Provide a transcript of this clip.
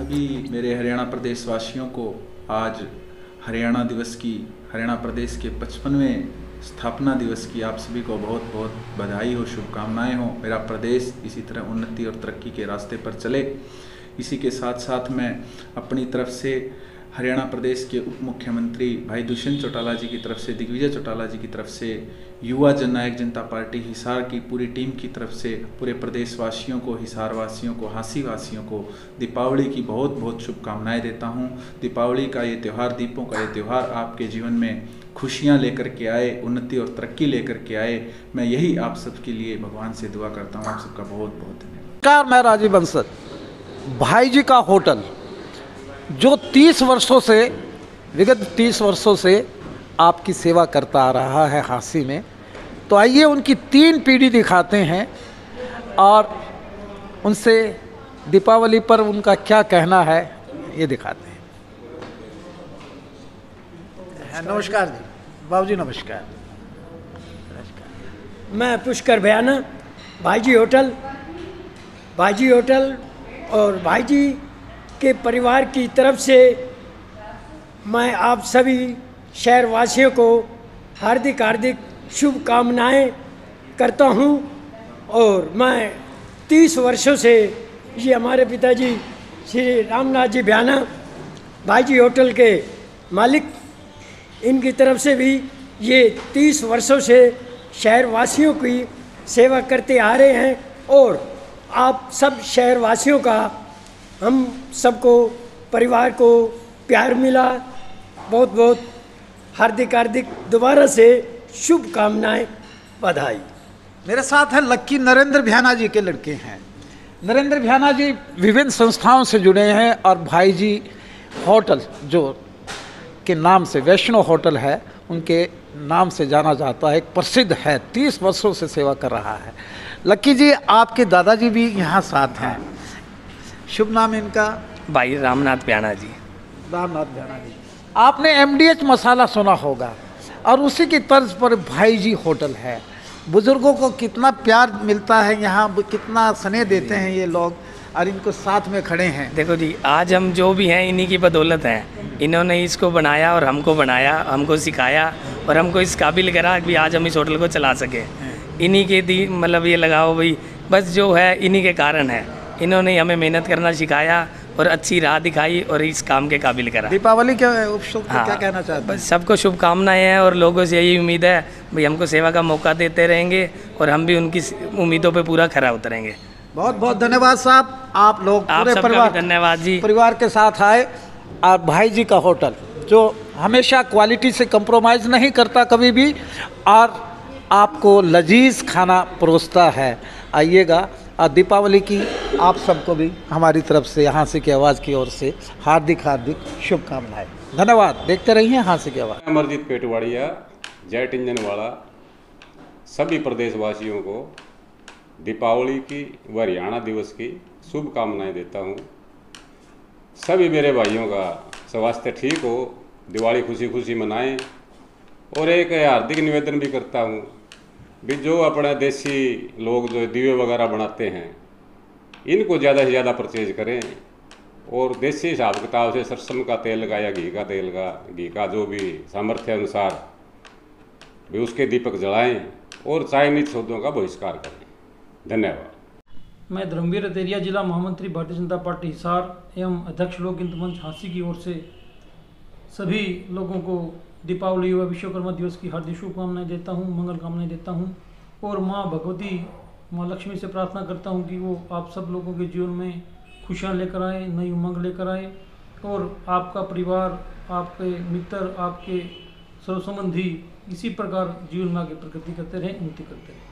सभी मेरे हरियाणा प्रदेश वासियों को आज हरियाणा दिवस की, हरियाणा प्रदेश के 55वें स्थापना दिवस की आप सभी को बहुत बहुत बधाई हो, शुभकामनाएं हो। मेरा प्रदेश इसी तरह उन्नति और तरक्की के रास्ते पर चले। इसी के साथ साथ मैं अपनी तरफ से हरियाणा प्रदेश के उप मुख्यमंत्री भाई दुष्यंत चौटाला जी की तरफ से, दिग्विजय चौटाला जी की तरफ से, युवा जननायक जनता पार्टी हिसार की पूरी टीम की तरफ से पूरे प्रदेशवासियों को, हिसार वासियों को, हांसी वासियों को दीपावली की बहुत बहुत शुभकामनाएं देता हूं। दीपावली का ये त्यौहार, दीपों का ये त्यौहार आपके जीवन में खुशियां लेकर के आए, उन्नति और तरक्की लेकर के आए। मैं यही आप सबके लिए भगवान से दुआ करता हूँ। आप सबका बहुत बहुत धन्यवाद। मैं राजीव बंसल, भाई जी का होटल जो 30 वर्षों से, विगत 30 वर्षों से आपकी सेवा करता आ रहा है हांसी में, तो आइए उनकी 3 पीढ़ी दिखाते हैं और उनसे दीपावली पर उनका क्या कहना है ये दिखाते हैं। नमस्कार जी, बाबू जी नमस्कार। मैं पुष्कर भयाना, भाई जी होटल और भाई जी के परिवार की तरफ से मैं आप सभी शहर वासियों को हार्दिक शुभकामनाएं करता हूं। और मैं 30 वर्षों से ये हमारे पिताजी श्री रामनाथ जी भयाना, भाई जी होटल के मालिक, इनकी तरफ से भी ये 30 वर्षों से शहर वासियों की सेवा करते आ रहे हैं। और आप सब शहर वासियों का, हम सबको, परिवार को प्यार मिला। बहुत बहुत हार्दिक दोबारा से शुभकामनाएं, बधाई। मेरे साथ हैं लक्की नरेंद्र भयाना जी के लड़के हैं। नरेंद्र भयाना जी विभिन्न संस्थाओं से जुड़े हैं और भाई जी होटल जो के नाम से वैष्णो होटल है, उनके नाम से जाना जाता है, एक प्रसिद्ध है, 30 वर्षों से सेवा कर रहा है। लक्की जी, आपके दादाजी भी यहाँ साथ हैं, शुभ नाम इनका? भाई रामनाथ भयाना जी। रामनाथ भयाना जी, आपने MDH मसाला सुना होगा और उसी की तर्ज पर भाई जी होटल है। बुजुर्गों को कितना प्यार मिलता है यहाँ, कितना स्नेह देते हैं ये लोग, और इनको साथ में खड़े हैं। देखो जी, आज हम जो भी हैं इन्हीं की बदौलत हैं। इन्होंने इसको बनाया और हमको बनाया, हमको सिखाया और हमको इस काबिल करा कि आज हम इस होटल को चला सके। इन्हीं के मतलब ये लगाओ भाई, बस जो है इन्हीं के कारण है। इन्होंने हमें मेहनत करना सिखाया और अच्छी राह दिखाई और इस काम के काबिल करा। दीपावली के उपलक्ष्य में क्या कहना चाहते हैं? बस सबको शुभकामनाएं हैं और लोगों से यही उम्मीद है भाई, हमको सेवा का मौका देते रहेंगे और हम भी उनकी उम्मीदों पे पूरा खरा उतरेंगे। बहुत बहुत धन्यवाद साहब, आप लोग पूरे परिवार, धन्यवाद जी, परिवार के साथ आए। और भाई जी का होटल जो हमेशा क्वालिटी से कंप्रोमाइज़ नहीं करता कभी भी, और आपको लजीज खाना परोसता है। आइएगा। और दीपावली की आप सबको भी हमारी तरफ से, हांसी की आवाज़ की ओर से हार्दिक शुभकामनाएं। धन्यवाद। देखते रहिए हांसी की आवाज़। अमरजीत पेटवाड़िया, जेट इंजन वाला, सभी प्रदेशवासियों को दीपावली की व हरियाणा दिवस की शुभकामनाएं देता हूं। सभी मेरे भाइयों का स्वास्थ्य ठीक हो, दिवाली खुशी खुशी मनाएं। और एक हार्दिक निवेदन भी करता हूं भी जो अपना देसी लोग जो दिए वगैरह बनाते हैं, इनको ज़्यादा से ज़्यादा परचेज करें और देसी हिसाब किताब से सरसों का तेल का या घी का जो भी सामर्थ्य अनुसार भी उसके दीपक जलाएं और चाइनीज सौदों का बहिष्कार करें। धन्यवाद। मैं धर्मवीर अतेरिया, जिला महामंत्री भारतीय जनता पार्टी हिसार एवं अध्यक्ष लोक हित मंच हांसी की ओर से सभी लोगों को दीपावली व विश्वकर्मा दिवस की हार्दिक शुभकामनाएं देता हूं, मंगल कामनाएं देता हूं। और माँ भगवती, माँ लक्ष्मी से प्रार्थना करता हूं कि वो आप सब लोगों के जीवन में खुशियां लेकर आए, नई उमंग लेकर आए और आपका परिवार, आपके मित्र, आपके सर्व संबंधी इसी प्रकार जीवन में आगे प्रगति करते रहें, उन्नति करते रहें।